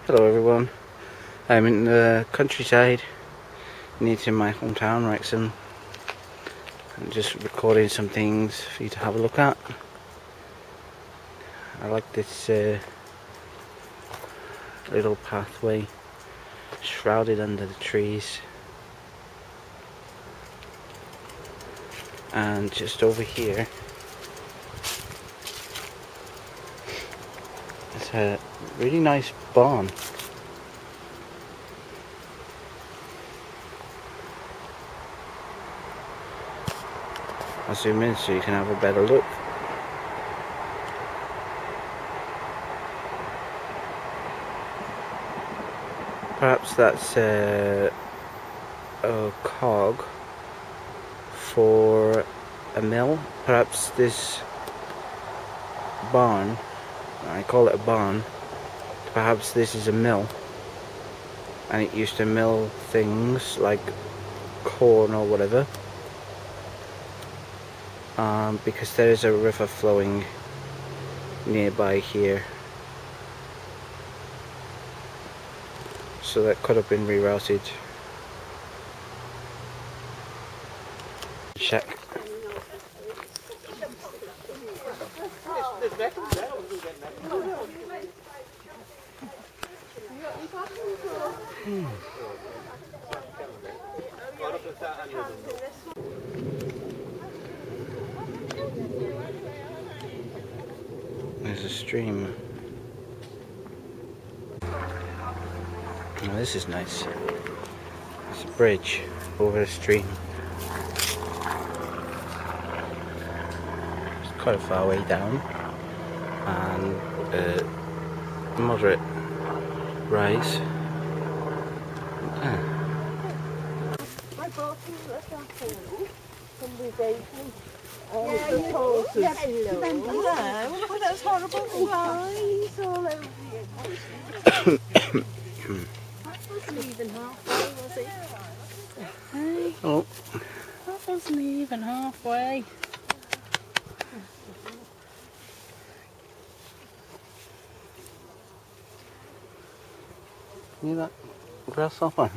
Hello everyone, I'm in the countryside near to my hometown, Wrexham. I'm just recording some things for you to have a look at. I like this little pathway shrouded under the trees, and just over here it's a really nice barn. I'll zoom in so you can have a better look. Perhaps that's a cog for a mill. Perhaps this barn, I call it a barn, perhaps this is a mill, and it used to mill things like corn or whatever, because there is a river flowing nearby here, so that could have been rerouted. Check. There's a stream. Oh, this is nice. It's a bridge over a stream. It's quite a far way down, and moderate rise. I bought some food. Somebody gave me the horses. Hello. Look at those horrible flies all over you. That wasn't even halfway, was it? Hey, Oh. that wasn't even halfway. See that grasshopper?